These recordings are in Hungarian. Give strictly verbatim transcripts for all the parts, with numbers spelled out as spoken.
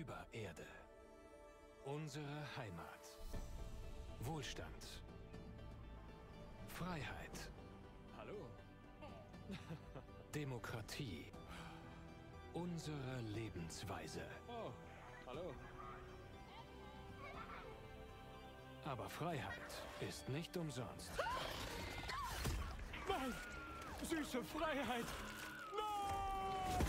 über Erde. Unsere Heimat. Wohlstand. Freiheit. Hallo. Demokratie. Unsere Lebensweise. Oh, hallo. Aber Freiheit ist nicht umsonst. Nein! Süße Freiheit! Nein!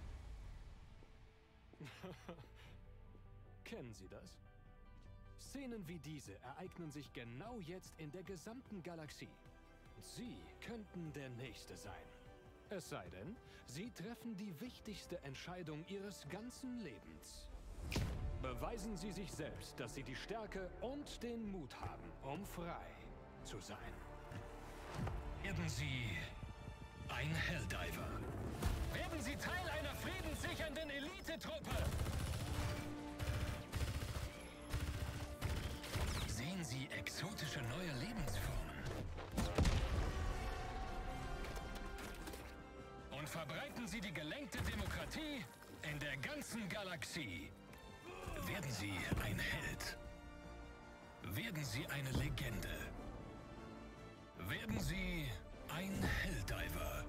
Kennen Sie das? Szenen wie diese ereignen sich genau jetzt in der gesamten Galaxie. Sie könnten der Nächste sein. Es sei denn, Sie treffen die wichtigste Entscheidung Ihres ganzen Lebens. Beweisen Sie sich selbst, dass Sie die Stärke und den Mut haben, um frei zu sein. Werden Sie ein Helldiver. Werden Sie Teil einer friedenssichernden Elitetruppe. Sehen Sie exotische neue Lebensformen. Und verbreiten Sie die gelenkte Demokratie in der ganzen Galaxie. Werden Sie ein Held. Werden Sie eine Legende. Werden Sie ein Helldiver.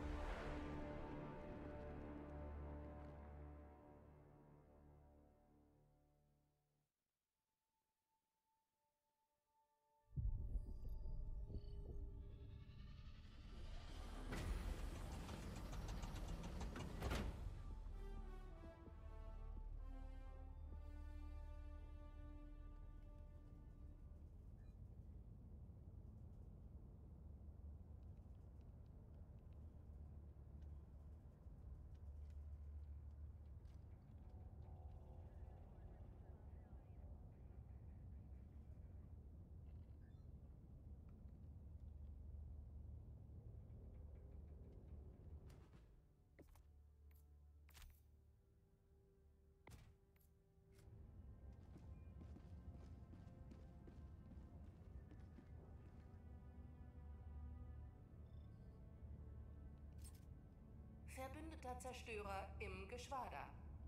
Verbündeter Zerstörer im Geschwader.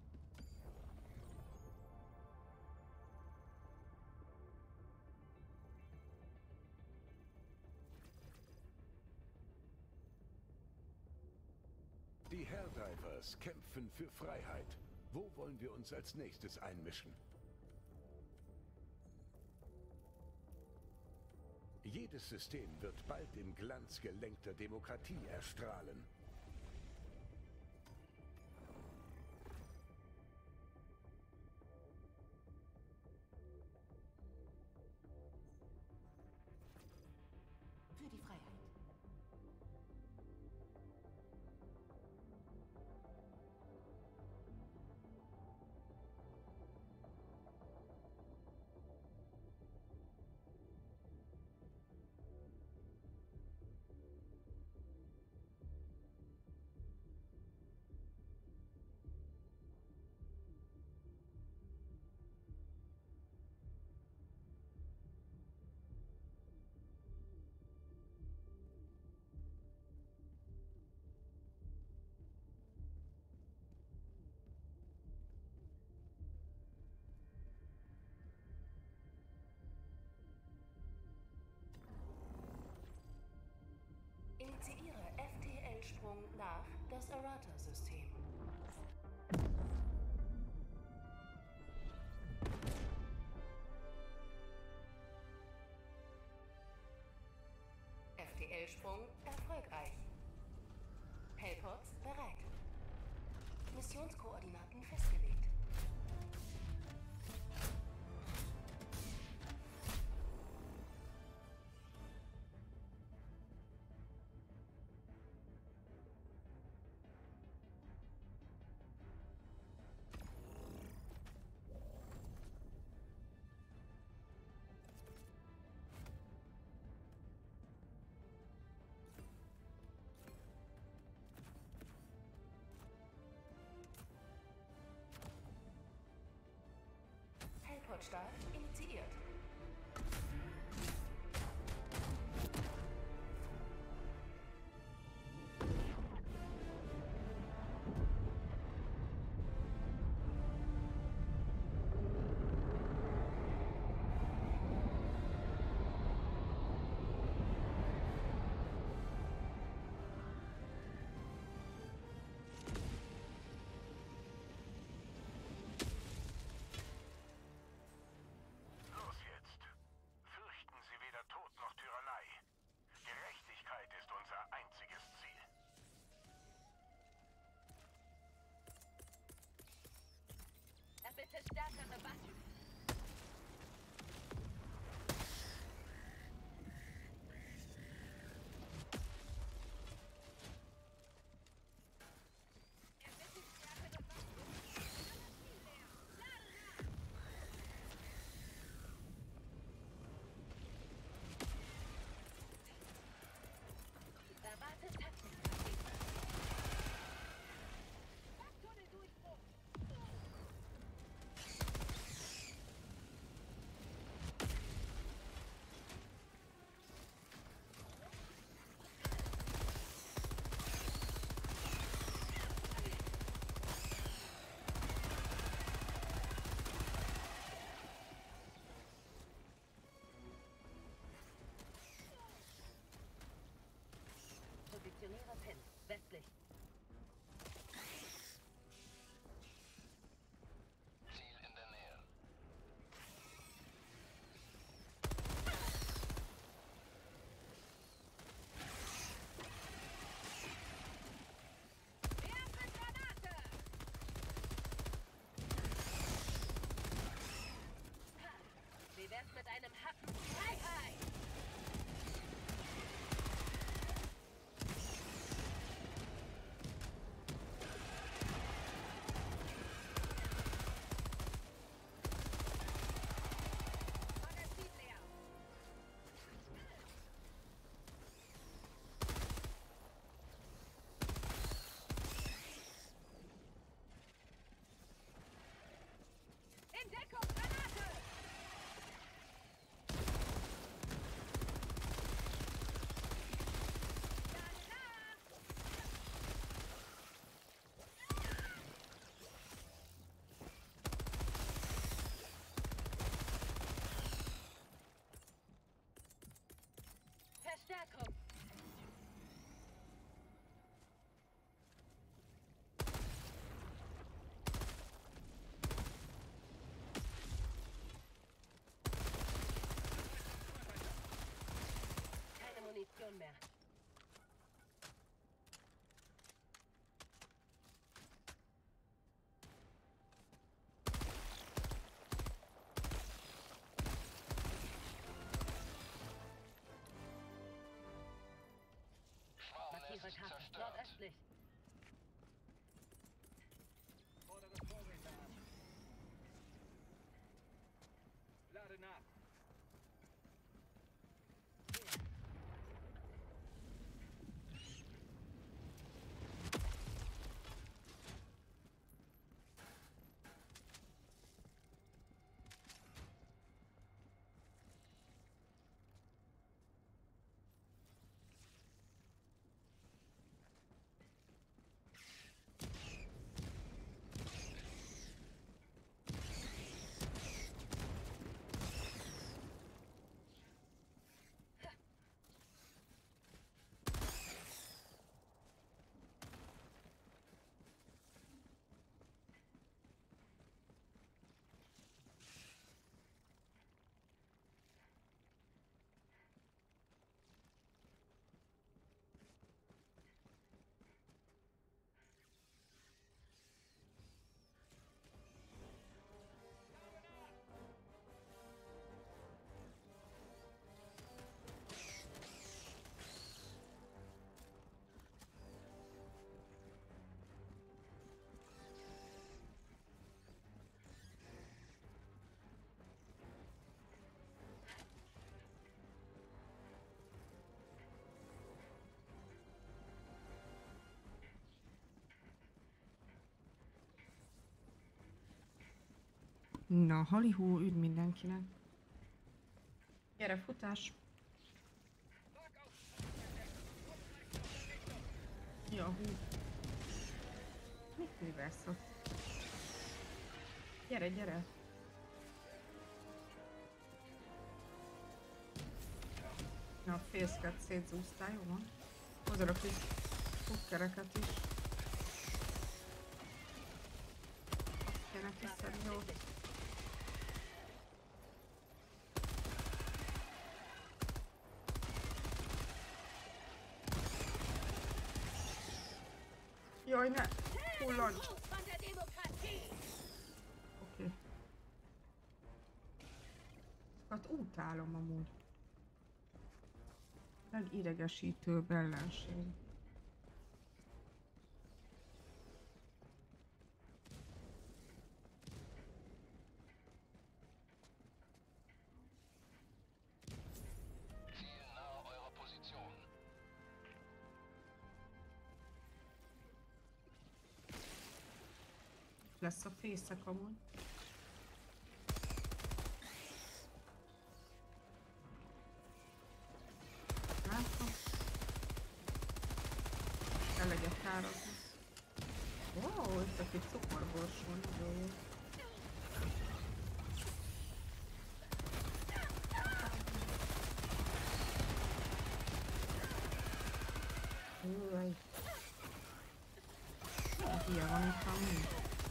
Die Helldivers kämpfen für Freiheit. Wo wollen wir uns als nächstes einmischen? Jedes System wird bald im Glanz gelenkter Demokratie erstrahlen. Für die Freiheit. Initiiere F T L-Sprung nach das Errata-System. F T L-Sprung erfolgreich. Hellpods bereit. Missionskoordinaten festgelegt. Hellpod-Start initiiert. Erwarte stärkere Waffen. Positioniere Pin. Westlich. Ziel in der Nähe. Erste Granate! Wie wär's mit einem Happen Freiheit? Magazin leer. Entdeckung, Granate! Lade nach! Verstärkung! Keine Munition mehr. Markiere Schwarmnest Karte. zerstört. Nordöstlich. Vordere Vorräte ab. Lade nach. Na, halihó, üdv mindenkinek. Gyere, futás. Ja, hú. Mit művelsz ott? Gyere, gyere. Na, a fészket szétzúztál, jó van? Hozod a kis fukkereket is. Azt kéne kiszedni, jó. Jaj, ne! Hullancs! Von der Demokratie! Oké. utálom amúgy. Legidegesítőbb ellenség. Ziel nahe eurer Position. Lesz a fészek amúgy. Látom. El legyek tározni. Wow, itt aki cukorborsul, nagyon jó. Jaj. Ilyen van itt amúgy.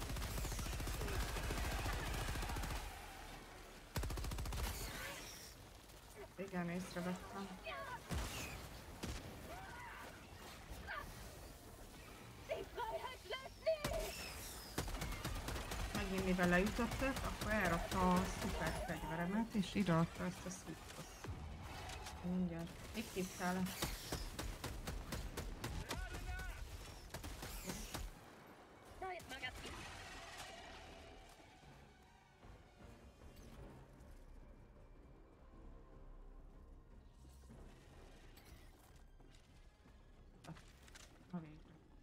Igen, észrevettem. Megint mivel leütöttek, akkor elrakta a szuper fegyveremet, és ideadta ezt a szúthoz. Mindjárt. Még tippál. Neues Magazin. Na végre.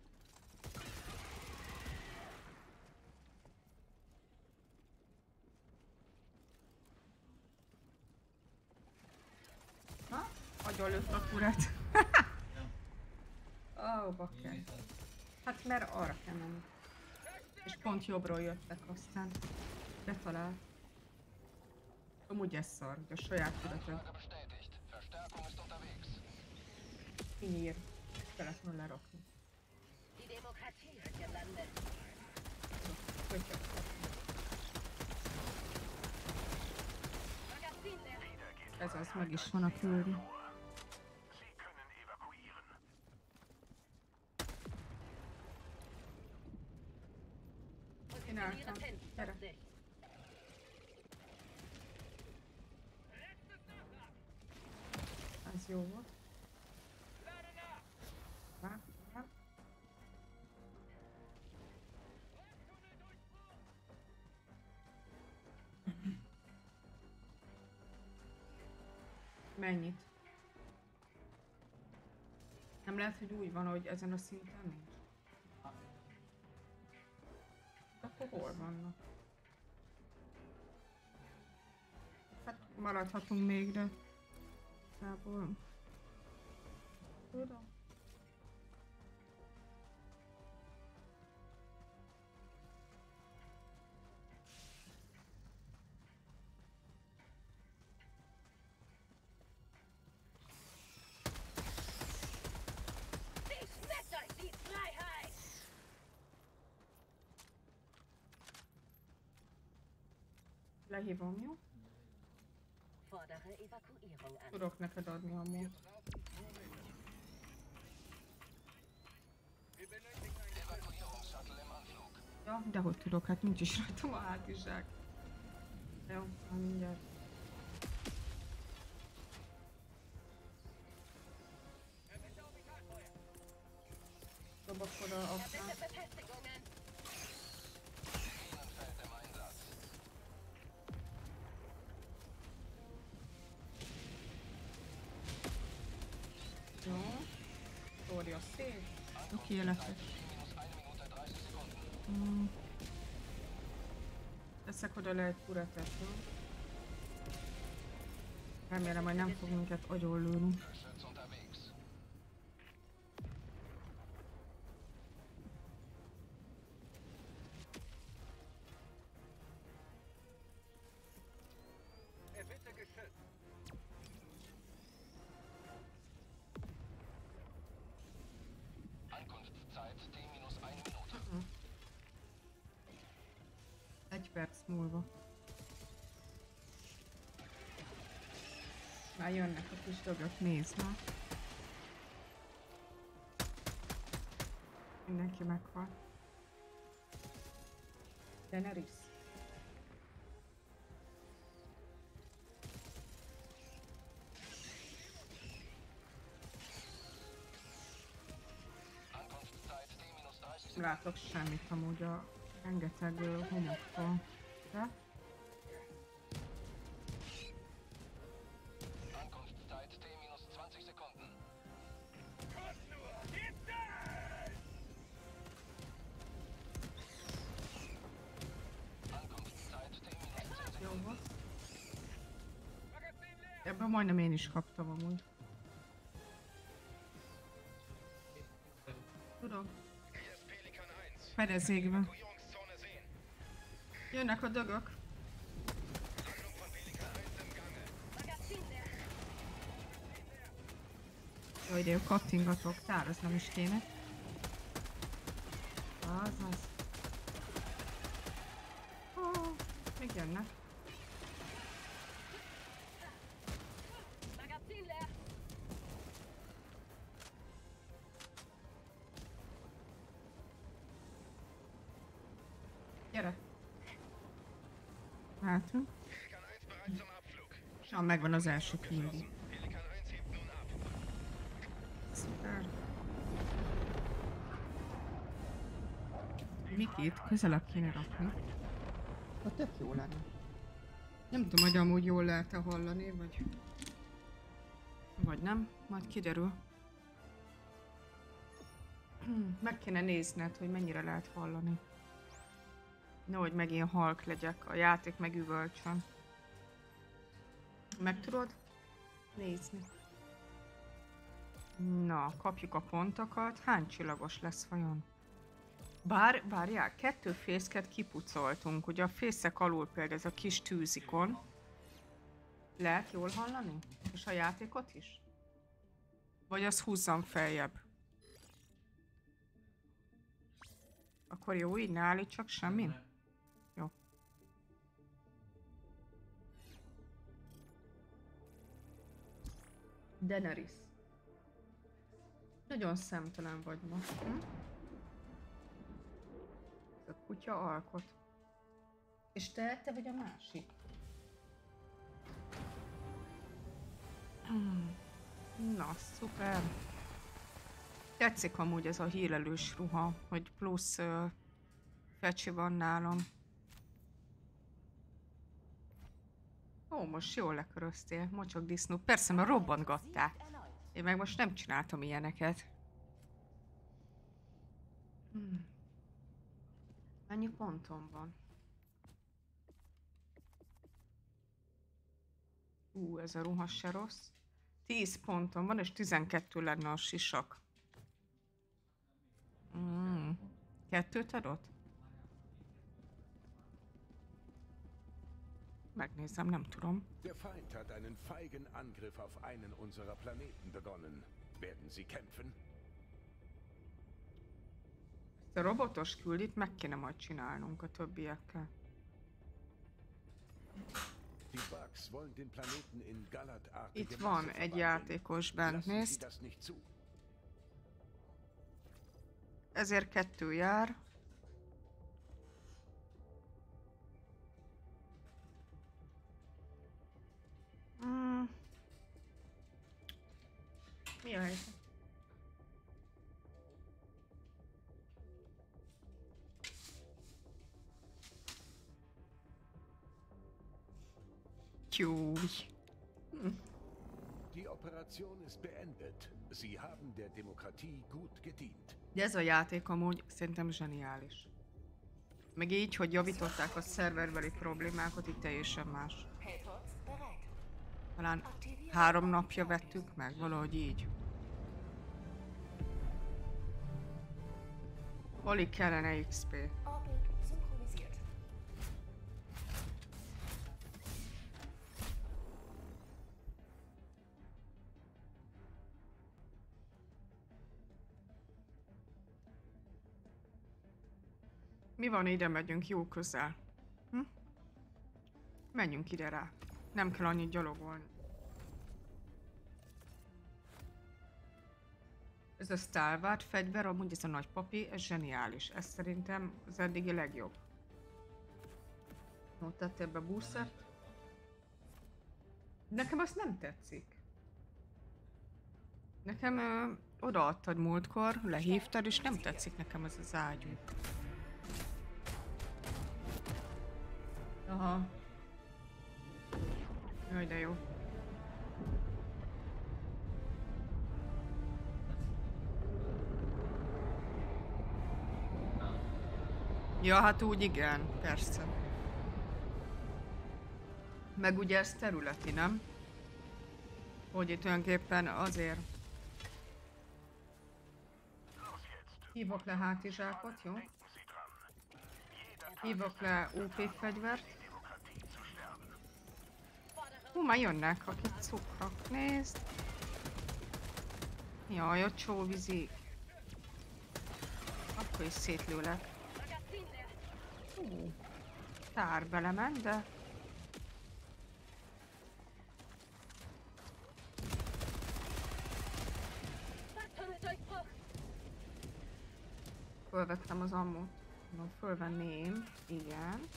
Na, agyonlőtt a kurat. Ó, oh, bakker. Hát mert arra kell menni. És pont jobbról jöttek aztán. Betalált. Amúgy ez szar, hogy a saját tudatot Anfrage bestätigt. Verstärkung ist unterwegs. kinyír. Kellett lerakni. Die Demokratie ist gelandet. Hogy Magazin leer. ez az, meg is van a küldi. Sie können evakuieren. Positioniere Alter. Fenster. Gyere. Sich. Ez jó volt. Vá, vá. Mennyit? Nem lehet, hogy úgy van, hogy ezen a szinten nincs. Akkor hol vannak? Hát maradhatunk még, de... Tából. Tudom. Sie schmeckt euch die Freiheit! Lehívom, jó? Fordere Evakuierung an. Tudok neked adni amúgy. Evakuierungsshuttle im Anflug. Ja, de hogy tudok, hát nincs is rajtam a hátizsák. Jó, már mindjárt. Dobok oda a Bitte Befestigungen. Minenfeld im Einsatz. Jó. Szórja szét. Tökéletes. Minus eine Minute dreißig Sekunden. Mm. Teszek oda le egy kuretet, jó? Remélem, hogy nem fog minket agyonlőni. Geschütz unterwegs. Erbitte Geschütz. Ankunftszeit T minus eine Minute. Egy perc múlva. Már jönnek a kis dolgok, nézd már. Mindenki meghal. Daenerys. Nem látok semmit amúgy a rengeteg ö, homoktól. De? Ankunftszeit T minus zwanzig Sekunden. Ankunftszeit T minus zehn Jó Sekunden. volt. Ebben majdnem én is kaptam amúgy. Tudom. Fedezékben. Jönnek a dögök. Jó idő, kattingatok, tár, az nem is kéne. Az az. Oh, még jönnek. Magazin leer. Gyere. Látunk. Na, megvan az első kingi. Szuper. Mikit közelebb kéne rakni. Ha tök jó lenne. Nem tudom, hogy amúgy jól lehet-e hallani, vagy... Vagy nem, majd kiderül. Meg kéne nézned, hogy mennyire lehet hallani. Nehogy megint halk legyek, a játék megüvölcsön. Meg tudod nézni? Na, kapjuk a pontokat. Hány csillagos lesz vajon? Bár, várjál, kettő fészket kipucoltunk. Ugye a fészek alul például ez a kis tűzikon. Lehet jól hallani? És a játékot is? Vagy az húzzam feljebb? Akkor jó, így ne állítsak semmi? Jó. Daenerys. Nagyon szemtelen vagy ma. Hm? Ez a kutya alkot. És te, te vagy a másik? Hmm. Na, szuper. Tetszik amúgy ez a hírlelős ruha, hogy plusz uh, fecsi van nálam. Ó, most jól leköröztél, mocsok disznó. Persze, mert robbantgatták. Én meg most nem csináltam ilyeneket. Hmm. Mennyi pontom van? Ú, ez a ruha se rossz. tíz pontom van, és tizenkettő lenne a sisak. Mm. Kettőt adott? Megnézem, nem tudom. Der Feind hat einen feigen Angriff auf einen unserer Planeten begonnen. Werden sie kämpfen? Ezt a robotos küldit meg kéne majd csinálnunk a többiekkel. Die Bugs wollen den Planeten in Galat-artige Itt van Masse egy verwandeln. játékos bent, Lassen Sie nézd. das nicht zu. Ezért kettő jár. Mm. Mi a helyzet? Jó. Die Operation ist beendet. Sie haben der Demokratie gut gedient. De ez a játék amúgy szerintem zseniális. Meg így, hogy javították a szerverbeli problémákat, itt teljesen más. Hellpots bereit. Talán három napja vettük meg, valahogy így. Alig kellene iksz pé. Orbit synchronisiert. Mi van, ide megyünk, jó közel. Hm? Menjünk ide rá. Nem kell annyit gyalogolni. Ez a Stalwart fegyver, amúgy ez a nagy papi, ez zseniális. Ez szerintem az eddigi legjobb. Ott tettél be boostert. Nekem azt nem tetszik. Nekem ö, Odaadtad múltkor, lehívtad, és nem tetszik nekem ez az ágyú. Aha. Jaj, de jó. Ja, hát úgy igen, persze. Meg ugye ez területi, nem? Hogy itt tulajdonképpen azért... Hívok le hátizsákot, jó? Hívok le ó pé fegyvert. Hú, már jönnek, akik cukrok. Nézd! Jaj, a csóvízi. Akkor is szétlőlek. Hú, tár belement, de... Fölvettem az ammót. No, fölvenném. Igen.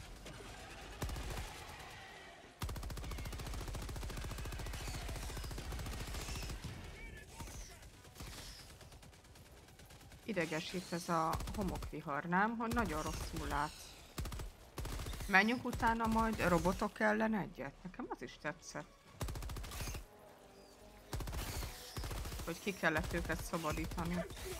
Idegesít ez a homokvihar, nem? Hogy nagyon rosszul látsz. Menjünk utána majd robotok ellen egyet? Nekem az is tetszett. Hogy ki kellett őket szabadítani.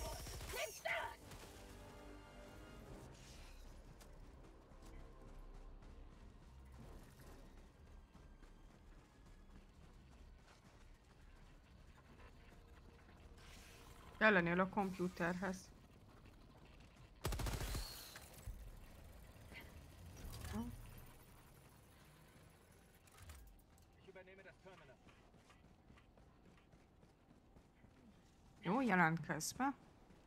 Ellenél a kompjúterhez. Jó, jelentkezz be.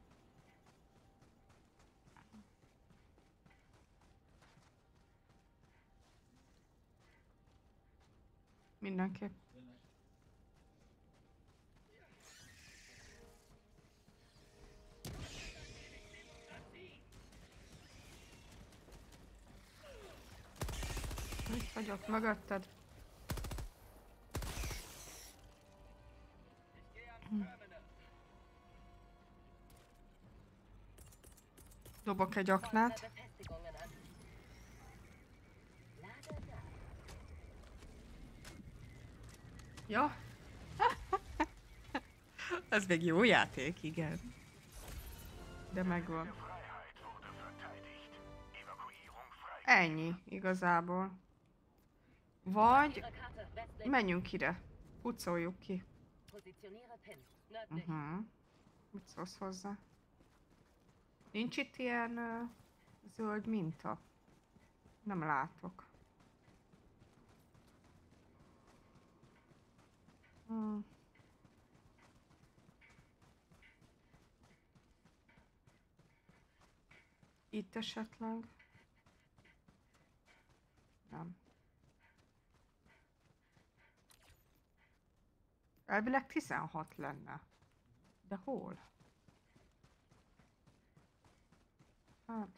Mindenképp. Itt vagyok mögötted. Hm. Dobok egy aknát. Ja. Ez még jó játék, igen. De megvan. Ennyi, igazából. Vagy menjünk ide. Pucoljuk ki. Uh-huh. Mit szólsz hozzá? Nincs itt ilyen uh, zöld minta? Nem látok. Hmm. Itt esetleg? Nem. Elvileg tizenhat lenne. De hol? Hát...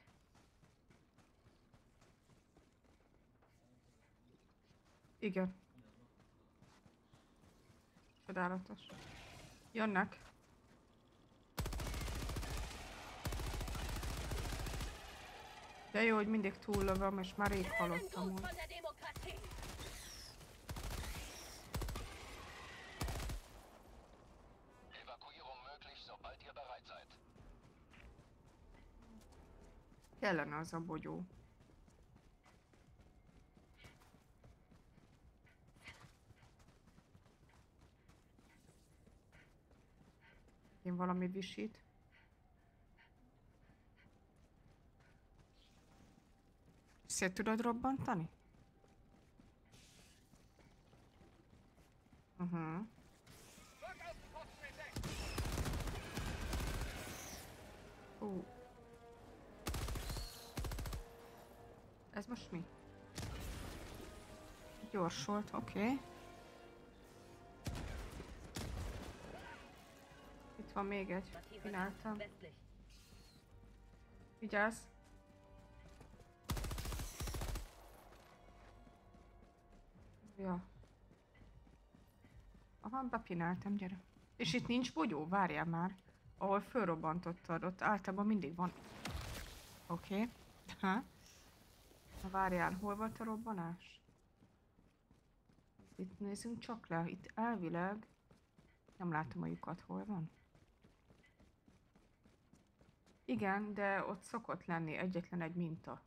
Igen. Csodálatos. Jönnek. De jó, hogy mindig túllövöm, és már rég halottam úgy. Kellene az a bogyó. Én valami visít. Szét tudod robbantani? Uh-huh. Uh. Ez most mi? Gyors volt, oké. Okay. Itt van még egy. Csináltam. Vigyázz! Ja. Aha, bepináltam, gyere. És itt nincs bogyó? Várjál már. Ahol fölrobbantottad, ott általában mindig van. Oké. Okay. Ha. Na várjál, hol volt a robbanás? Itt nézzünk csak le. Itt elvileg... Nem látom a lyukat, hol van. Igen, de ott szokott lenni egyetlen egy minta.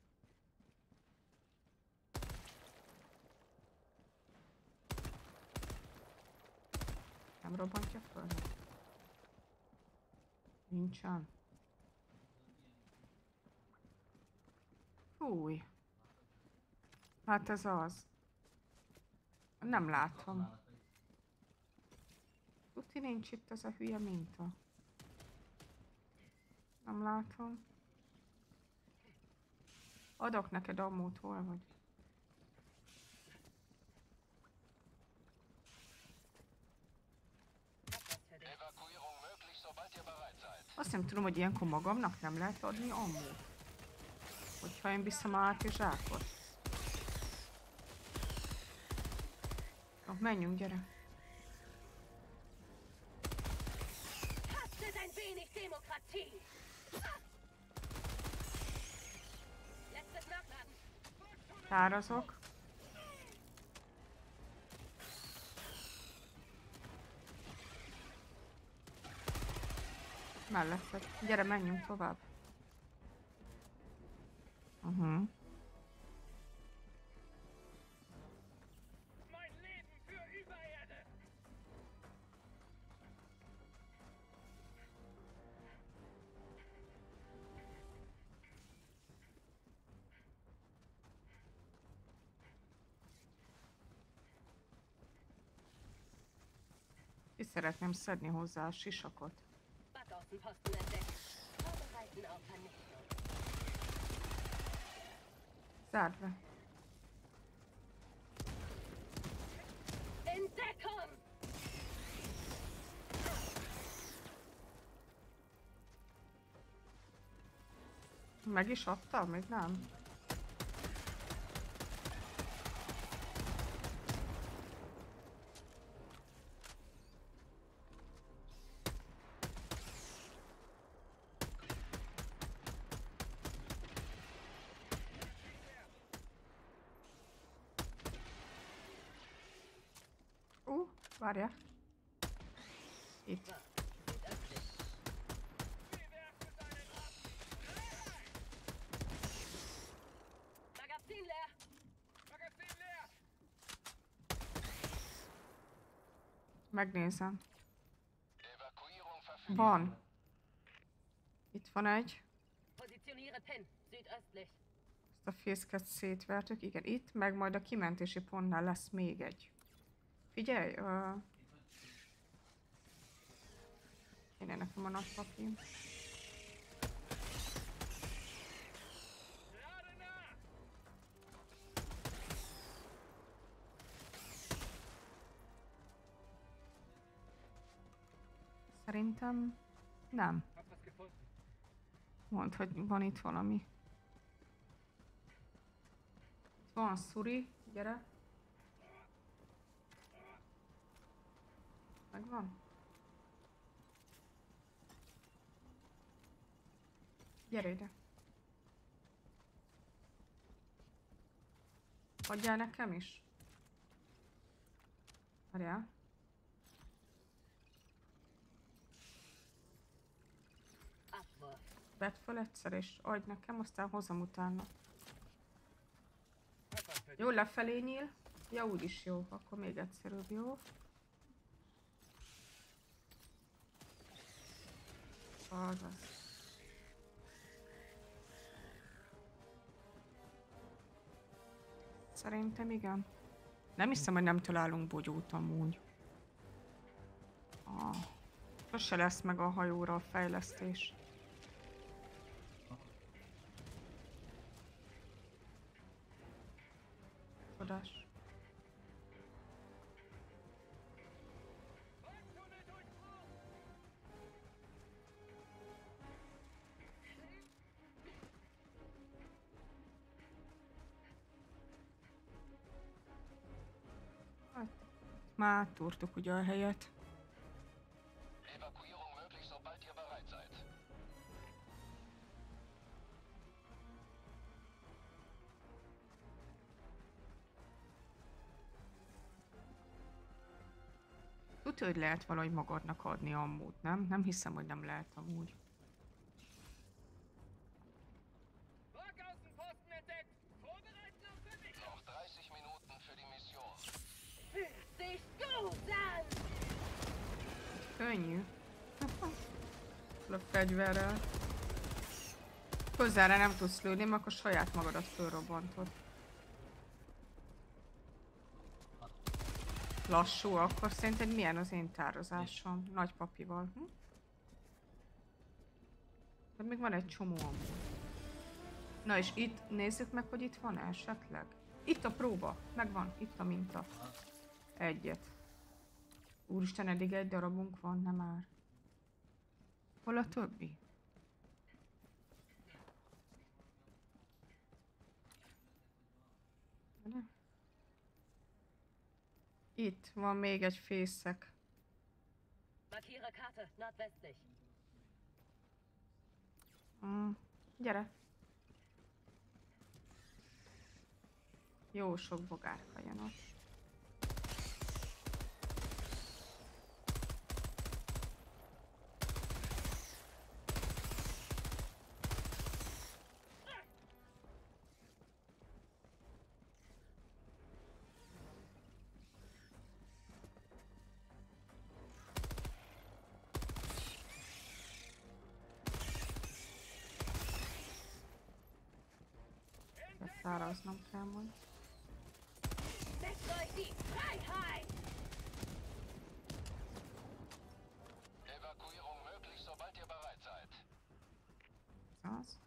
Nem robbantja föl? Nincsen. Fúj. Hát ez az. Nem látom. Tuti nincs itt ez a hülye minta. Nem látom. Adok neked ammót, hol vagy? Azt nem tudom, hogy ilyenkor magamnak nem lehet adni ammót. Hogyha én viszem a hátizsákot. Jó, menjünk, gyere. Tárazok. Melletted. Gyere, menjünk tovább. Uh-huh. Ki szeretném szedni hozzá a sisakot. Zárd be. Meg is adta? Még nem. Uh, várja. Itt. Megnézem. Van. Itt van egy. Ezt a fészket szétvertük. Igen, itt, meg majd a kimentési pontnál lesz még egy. Figyelj! Uh... Kéne nekem a nagy papír. Szerintem nem. Mondd, hogy van itt valami. Itt van szuri, gyere. Megvan? Gyere ide. Adjál nekem is. Várjál. Vedd fel egyszer és adj nekem, aztán hozom utána. Jó, lefelé nyíl. Ja, úgyis jó. Akkor még egyszerűbb, jó? Azaz. Szerintem igen. Nem hiszem, hogy nem találunk bogyót amúgy. Ah. Sose lesz meg a hajóra a fejlesztés. Csodás. Hát, már túrtuk ugye a helyet. tudja, hogy lehet valahogy magadnak adni amúgy, nem? Nem hiszem, hogy nem lehet amúgy. Noch dreißig Minuten für die Mission. Sich gut an! Könnyű. A fegyverrel. Közelre nem tudsz lőni, mert akkor saját magadat fölrobbantod. Lassú, akkor szerinted milyen az én tározásom? Nagypapival. Hm? De még van egy csomó amúgy. Na és itt nézzük meg, hogy itt van esetleg. Itt a próba. Megvan. Itt a minta. Egyet. Úristen, eddig egy darabunk van, nem már. Hol a többi? Itt van még egy fészek. Markiere Karte, nordwestlich. Mm, gyere. Jó sok bogárka jön ott. Száraznom kell majd. Setzt euch die Freiheit! Evakuierung möglich, sobald ihr bereit seid. Az.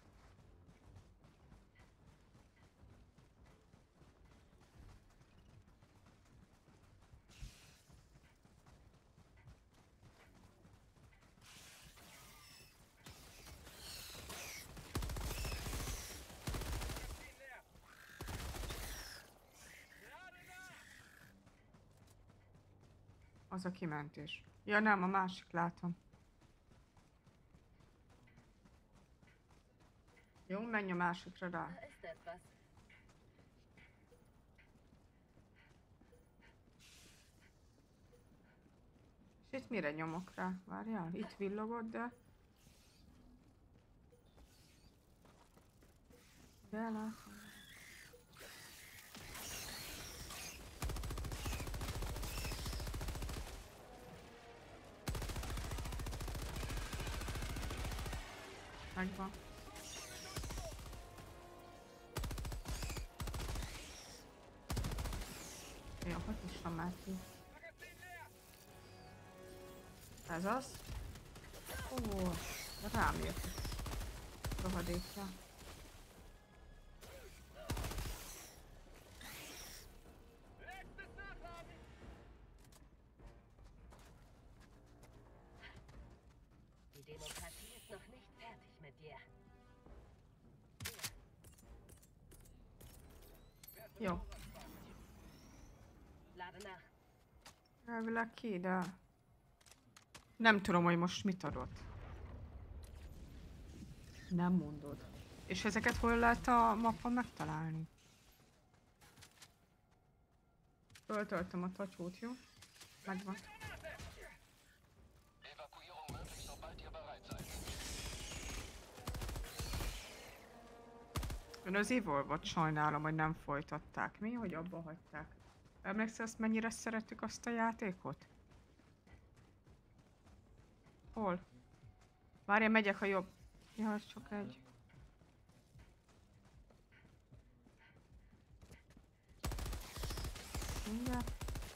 Az a kimentés. Ja nem, a másik látom. Jó, menj a másikra rá. Da ist etwas. És itt mire nyomok rá? Várjál, itt villogott, de... De látom. Megvan. Jó, hogy is van már ki? Ez az? Ó, rám jött. Rohadékja. Die Demokratie ist noch nicht fertig mit dir. Jó. Lade nach. Elvileg ki, de... Nem tudom, hogy most mit adott. Nem mondod. És ezeket hol lehet a mappon megtalálni? Föltöltöm a tacsót, jó? Megvan. Evakuierung möglich, sobald ihr bereit seid. Ön az Evolve-ot sajnálom, hogy nem folytatták. Mi? Hogy abba hagyták. Emlékszel, azt mennyire szerettük azt a játékot? Hol? Várja, megyek a jobb. Ja, csak egy. Mindjárt.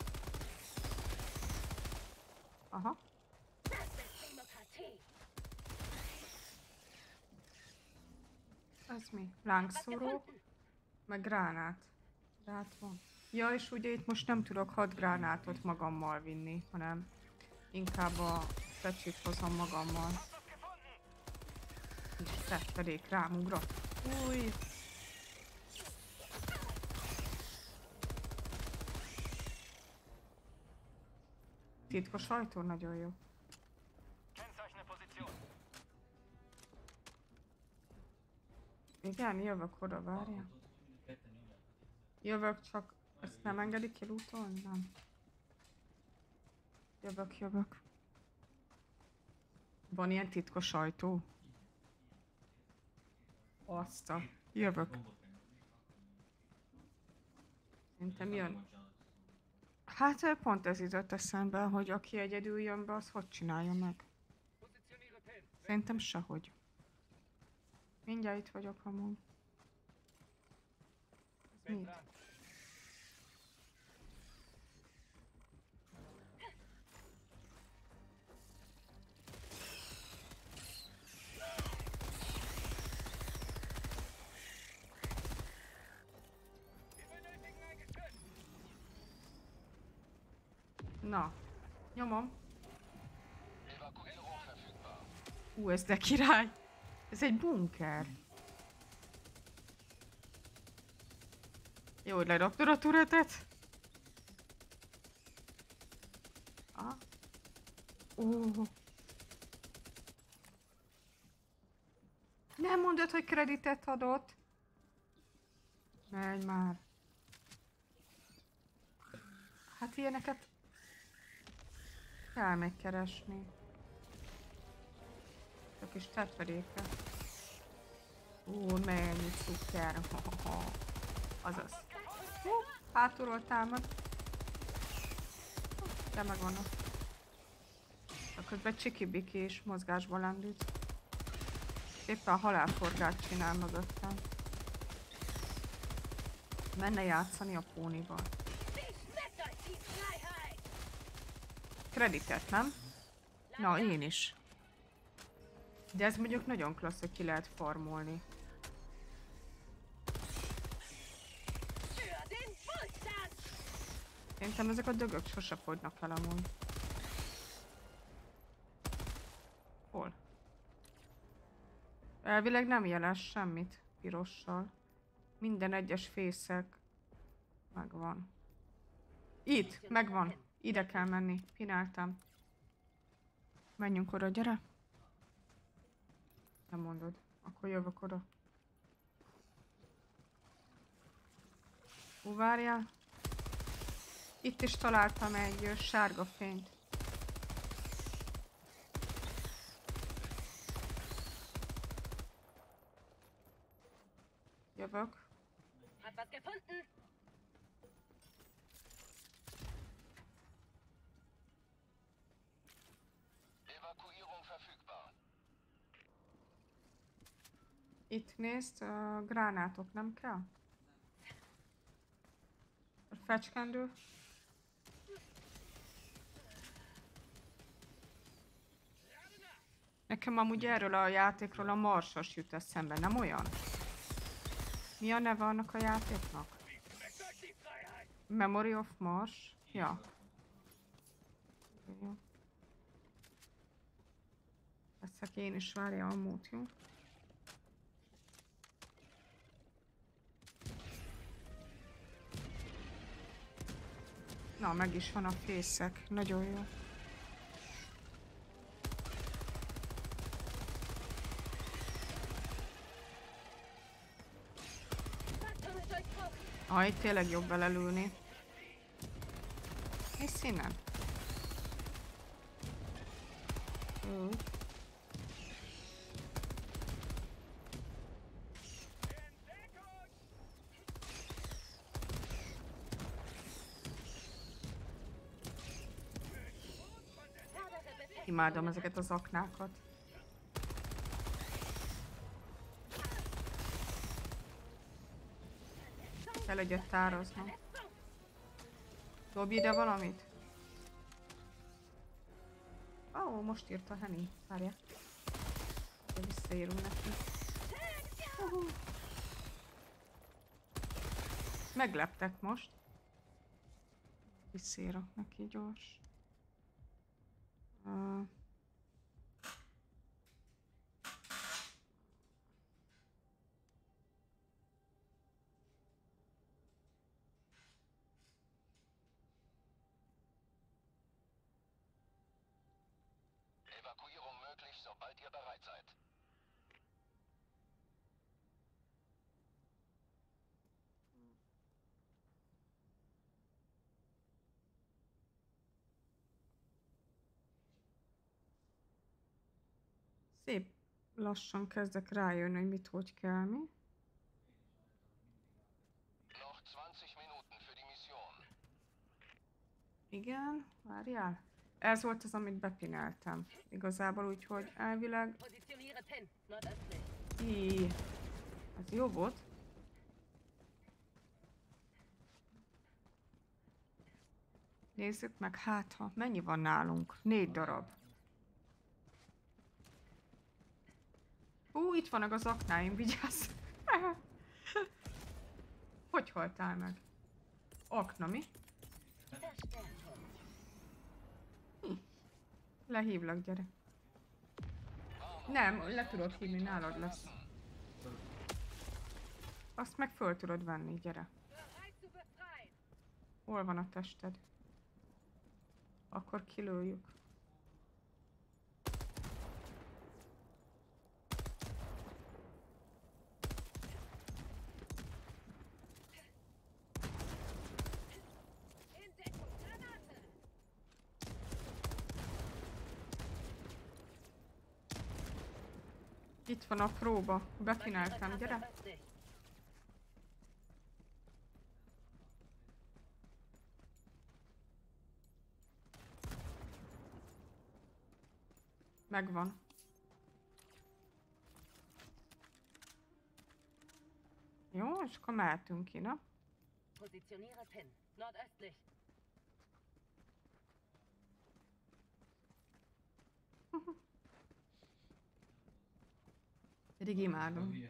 Aha. Das ist Demokratie. Ez mi? Lángszóró. Meg gránát. Gránát van. Ja, és ugye itt most nem tudok hat gránátot magammal vinni, hanem inkább a fecsit hozom magammal. És te pedig rám ugrott. Új! Titkos ajtó nagyon jó. Igen, jövök oda, várja. Jövök, csak ezt nem engedik ki lootolni? Nem. Jövök, jövök. Van ilyen titkos ajtó? Azt a... Jövök. Szerintem jön. Hát pont ez jutott eszembe, hogy aki egyedül jön be, az hogy csinálja meg. Szerintem sehogy. Mindjárt itt vagyok amúgy. Ez mit? Na, nyomom. Evakuierung verfügbar. Ú, ez de király. Ez egy bunker. Jó, hogy leraptad a turetet. Ah. Ó. Nem mondod, hogy kreditet adott. Menj már. Hát ilyeneket kell megkeresni. Csak is tetvedéke. Ó, mennyi cukker. Azaz. Hú, hátulról támad. De megvannak. A közben csiki-biki és mozgásba lendült. Éppen a halálforgát csinál mögöttem. Menne játszani a pónival. Kreditet, nem? Na, én is. De ez mondjuk nagyon klassz, hogy ki lehet farmolni. Szerintem ezek a dögök sose fogynak el amúgy. Hol? Elvileg nem jeles semmit pirossal. Minden egyes fészek megvan. Itt, megvan. Ide kell menni. Pináltam. Menjünk oda, gyere. Nem mondod. Akkor jövök oda. Hú, várjál. Itt is találtam egy ö, sárga fényt. Jövök. Hab was gefunden. Evakuierung verfügbar. Itt nézd, a gránátok nem kell? A fecskendő. Nekem amúgy erről a játékról a Marsos jut eszembe, nem olyan? Mi a neve annak a játéknak? Memory of Mars? Ja. Jó. Veszek én is, várja a mód, jó? Na, meg is van a fészek. Nagyon jó. Ah, itt tényleg jobb belelülni. És innen. Jó. Imádom ezeket az aknákat. Kell egyet tároznom. Dobj ide valamit. Ó, oh, most írt a Henny. Várja. De visszaírunk neki. Uh-huh. Megleptek most. Visszaírok neki gyors. Uh. Evakuierung möglich, sobald ihr bereit seid. Szép lassan kezdek rájönni, hogy mit hogy kell mi. Noch zwanzig Minuten für die Mission. Igen, várjál. Ez volt az, amit bepineltem. Igazából úgy, hogy elvileg... Positioniere Pen, nordöstlich. Í, ez jó volt. Nézzük meg, hát ha mennyi van nálunk? Négy darab. Ú, itt vannak az aknáim, vigyázz! Hogy haltál meg? Akna, mi? Hm. Lehívlak, gyere. Nem, le tudod hívni, nálad lesz. Azt meg föl tudod venni, gyere. Hol van a tested? Akkor kilőjük. Itt van a próba. Bepináltam, gyere. Megvan. Jó, és akkor mehetünk ki, na? Positioniere Pen, nordöstlich. Pedig imádom.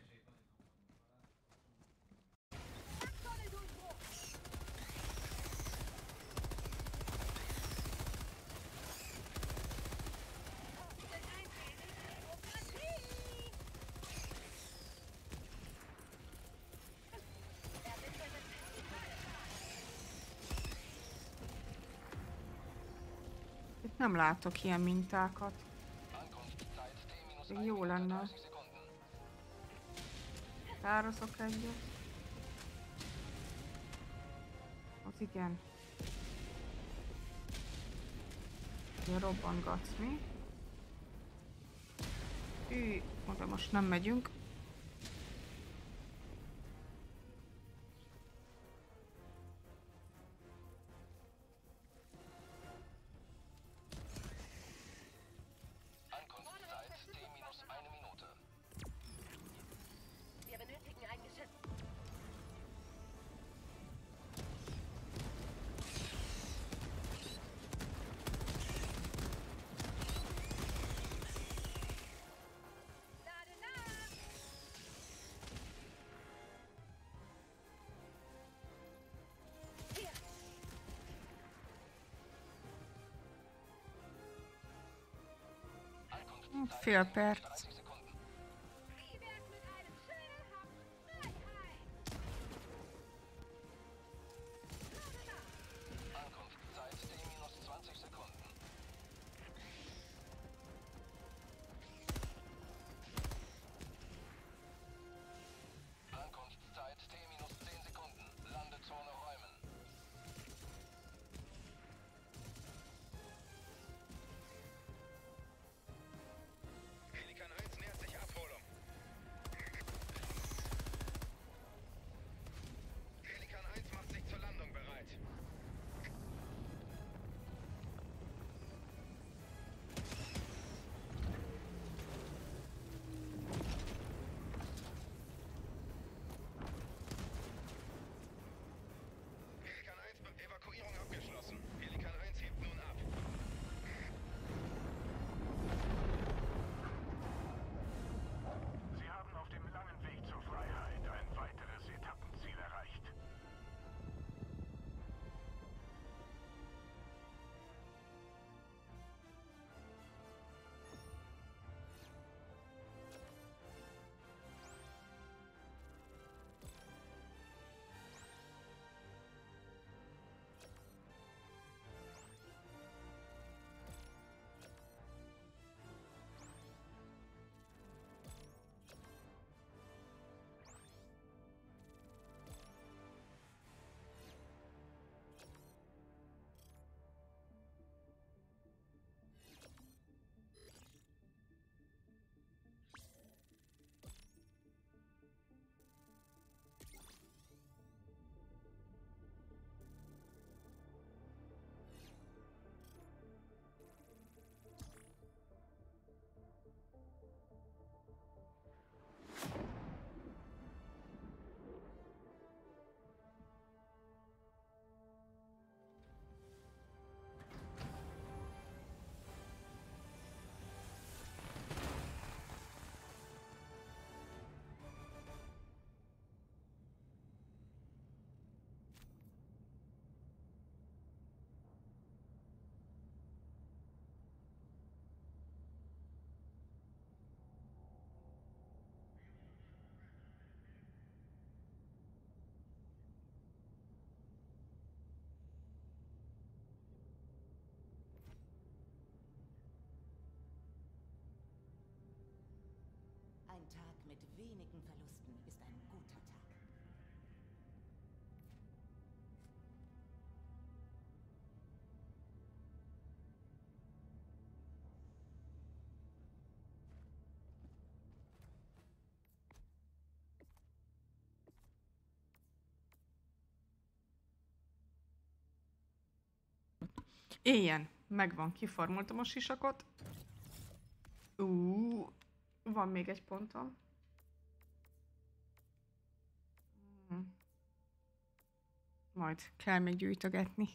Itt nem látok ilyen mintákat. Jó lenne. Tározok egyet. Az igen. Ugye robbangatsz, mi? Hű, oda most nem megyünk. Wir benötigen ein Geschütz. Lade nach! Hier! Fél perc. Wie wär's mit einem schönen Happen Freiheit? Lade nach! Ankunftszeit T minus zwanzig Sekunden. Ankunftszeit T minus zehn Sekunden. Landezone räumen. Pelikan eins Ein Tag mit wenigen Verlusten ist ein guter Tag. Éljen! Megvan, kifarmoltam a sisakot. Ú, van még egy pontom. Hmm. Majd kell még gyűjtögetni.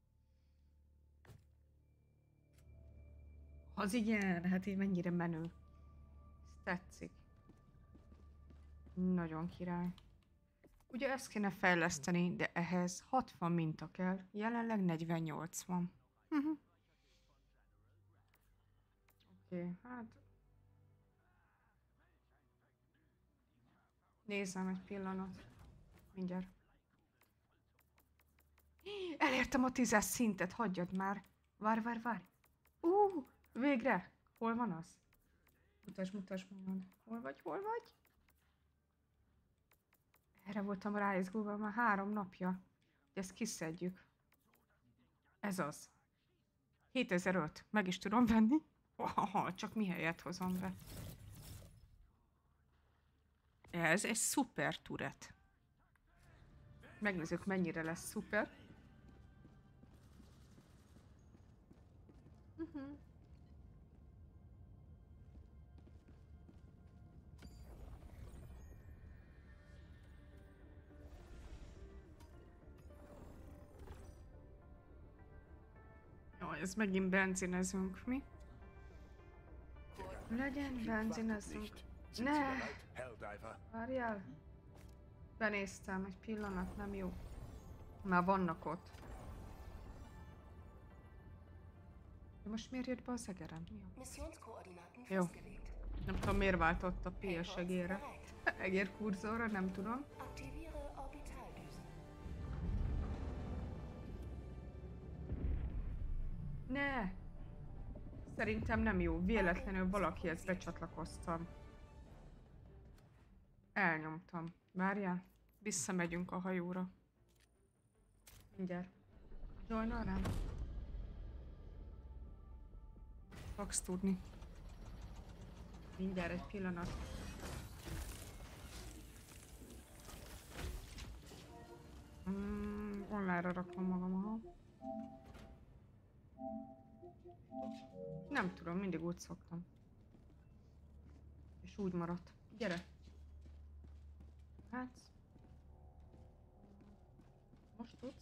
Az igen, hát én mennyire menő. Ez tetszik. Nagyon király. Ugye ezt kéne fejleszteni, de ehhez hatvan minta kell. Jelenleg negyvennyolc van. Uh-huh. Oké, okay, hát... Nézzem egy pillanat. Mindjárt. Elértem a tízes szintet, hagyjad már. Várj, várj, várj. Uh, végre. Hol van az? Mutasd, mutasd magad. Hol vagy, hol vagy? Erre voltam ráizgulva már három napja. De ezt kiszedjük. Ez az. hétezer-öt. Meg is tudom venni. Oh, csak mi helyet hozom be. Ez egy szuper turret. Megnézzük, mennyire lesz szuper. Uh-huh. Jó, ez megint benzinezünk, mi? Legyen benzinezünk. Ne! Várjál! Benéztem, egy pillanat, nem jó. Már vannak ott. De most miért jött be az egerem? Jó. Nem tudom, miért váltott a pé es egérre. Egér kurzorra, nem tudom. Ne! Szerintem nem jó. Véletlenül valakihez becsatlakoztam. Elnyomtam. Várjál. Visszamegyünk a hajóra. Mindjárt. Join rám. Fogsz tudni. Mindjárt egy pillanat. Mm, online-ra rakom magam, aha. Nem tudom, mindig úgy szoktam. És úgy maradt. Gyere! Hát... Most tudsz?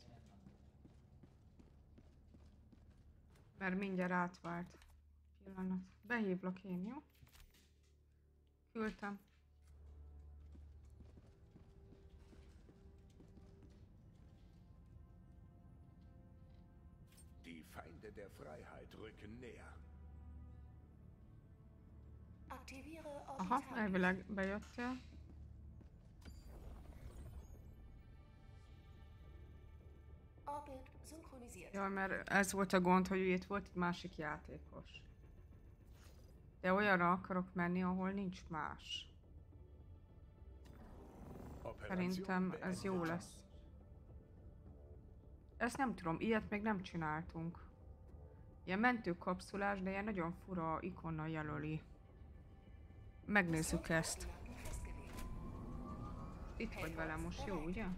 Mert mindjárt átvált. Pillanat. Behívlak én, jó? Küldtem. Die Feinde der Freiheit rücken näher. Aha, elvileg bejöttél. Jaj, mert ez volt a gond, hogy itt volt egy másik játékos. De olyanra akarok menni, ahol nincs más. Szerintem ez jó lesz. Ezt nem tudom, ilyet még nem csináltunk. Ilyen mentőkapszulás, de ilyen nagyon fura ikonnal jelöli. Megnézzük ezt. Itt vagy velem most, jó, ugye?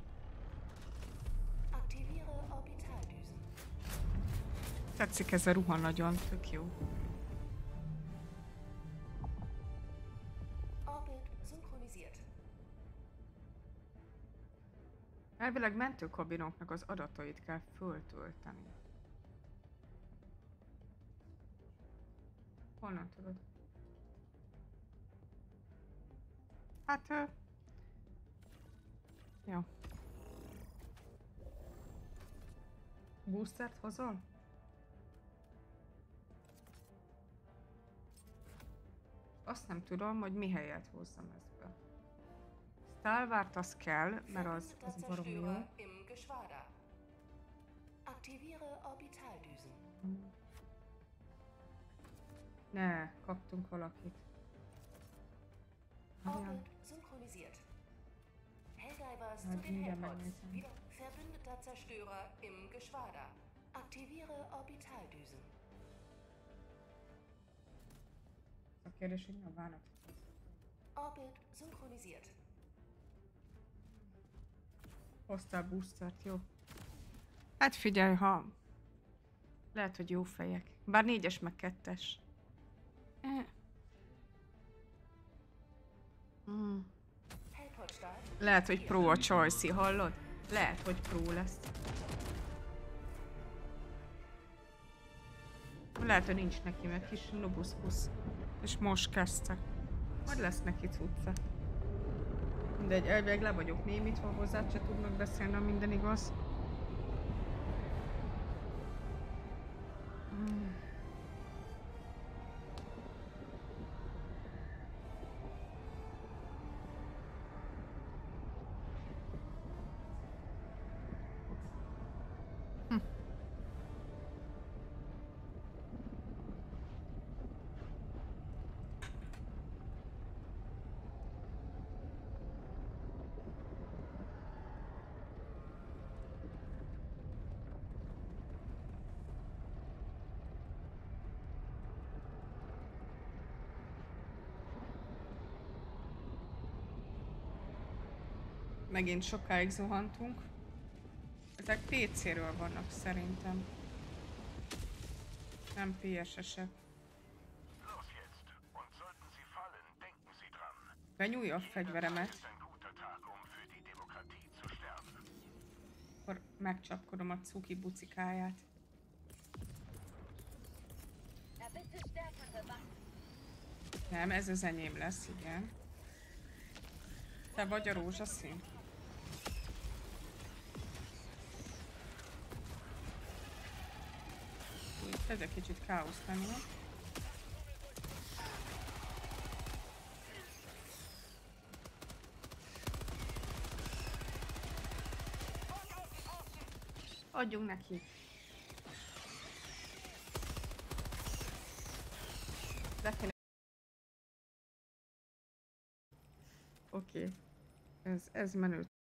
Tetszik ez a ruha nagyon, tök jó. Elvileg mentőkabinoknak az adatait kell föltölteni. Honnan tudod? Hát... Ö... Jó. Boostert hozol? Azt nem tudom, hogy mi helyet hozzam ezt be. Stalwart az kell, mert az, az baromi jó. Ne, kaptunk valakit. Várjál. Orbit synchronisiert. Helldivers Ja, zu den mindjárt Hellpods. megnézem. Wieder verbündeter Zerstörer im Geschwader. Aktiviere Orbitaldüsen. A kérdés, hogy mi a bánat? Orbit synchronisiert. Hoztál boostert, jó. Hát figyelj, ha... Lehet, hogy jó fejek. Bár négyes meg kettes. Eh. Mm. Hellpod start. Lehet, hogy pro a Choice, hallod? Lehet, hogy pro lesz. Lehet, hogy nincs neki, mert kis lobuszkusz. És most kezdte. Majd lesz neki cucca. Mindegy, elvileg le vagyok némítva, hozzá se tudnak beszélni, ha minden igaz. Mm. Hm. Megint sokáig zuhantunk. Ezek pé céről vannak szerintem. Nem pé es-esek. Los jetzt. Und sollten Sie fallen, denken Sie dran. Benyúlja a fegyveremet, Ist ein guter Tag, um für die Demokratie zu sterben. akkor megcsapkodom a cuki bucikáját. Erbitte stärkere Waffen. Nem, ez az enyém lesz, igen. Te vagy a rózsaszín? Ez egy kicsit káosz lenni. Adjunk neki. Le kell... Oké. Okay. Ez, ez menő.